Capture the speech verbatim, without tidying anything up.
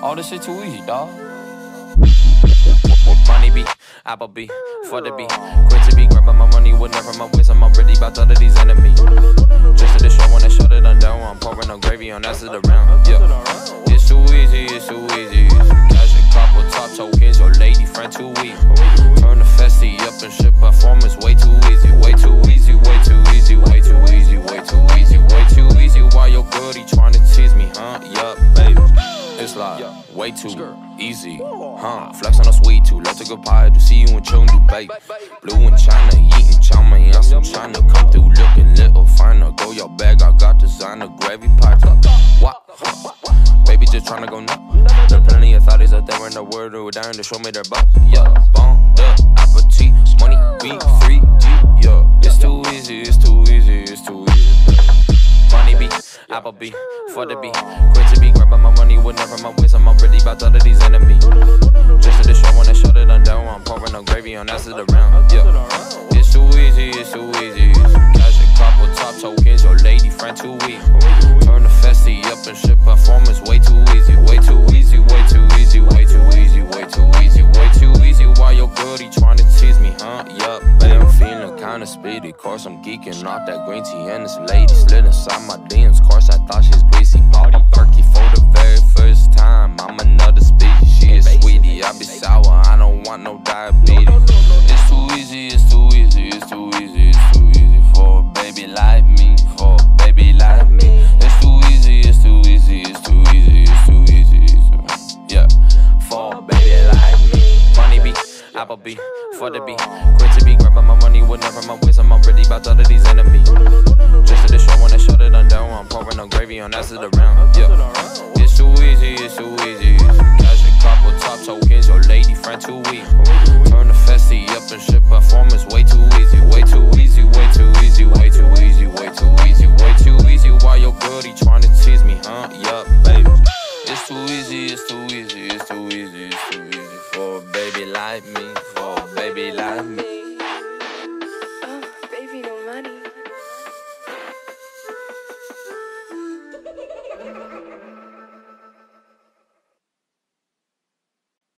All this shit too easy, dawg. Money be, Apple be, for the be, quit to be, grabbing my money with never my waist. I'm already about all of these enemies. Just to the show when I shut it on down, I'm pouring no gravy on that to the round. Yeah, it's too easy, it's too easy. Cash a couple top tokens, your lady friend too weak. Turn the festy up and shit performance way too easy, way too easy, way too easy, way too easy, way too easy, way too easy. Why your girlie tryna tease me, huh? Yup, baby. It's like way too easy, huh? Flex on a sweet too, let's take a pie to see you in Chung Dubai. Blue in China, eating chow mein, yes, I'm tryna come through looking little finer. Go your bag, I got designer gravy pie. What? Baby just tryna go nuts. There are plenty of thotties out there in the world who are dying to show me their butts. Yeah, bomb the appetite, money be free. Yeah, it's too easy, it's too easy, it's too easy. Money be, Apple be, for the be, quit to be, grabbing my money with never my waist. I'm already about all of these enemies. Just to the show when I shut it on down, I'm pouring no gravy on that to the round. Yeah, it's too easy, it's too easy. Cash a couple top tokens, your lady friend too weak. Turn the festy up and shit performance way too easy, way too easy, way too easy, way too easy, way too easy, way too easy. Why your girlie tryna tease me, huh? Yup, babe, I'm feeling kinda speedy. Course I'm geeking off that green tea and this lady slid inside my D Ms. Course I thought she's greasy, pop a perky for the very first time. I'm another species, she is sweetie. I be sour, I don't want no diabetes. It's too easy, it's too easy, it's too easy, it's too easy for a baby like me, for a baby like me. It's too easy, it's too easy, it's too easy, it's too easy, it's too, yeah, for a baby like me. Money be, Apple be, for the be, quit to be, grabbing my money with never my waist. I'm already about all of these enemies. Just to the show when I shut it on down, I'm pouring no gravy on that to the round. Yeah, it's too easy, it's too easy. Cash a couple top tokens, your lady friend too weak. Turn the festy up and shit performance way too easy, way too easy, way too easy, way too easy, way too easy, way too easy. Why your girlie tryna tease me, huh? Yup, baby. It's too easy, it's too easy.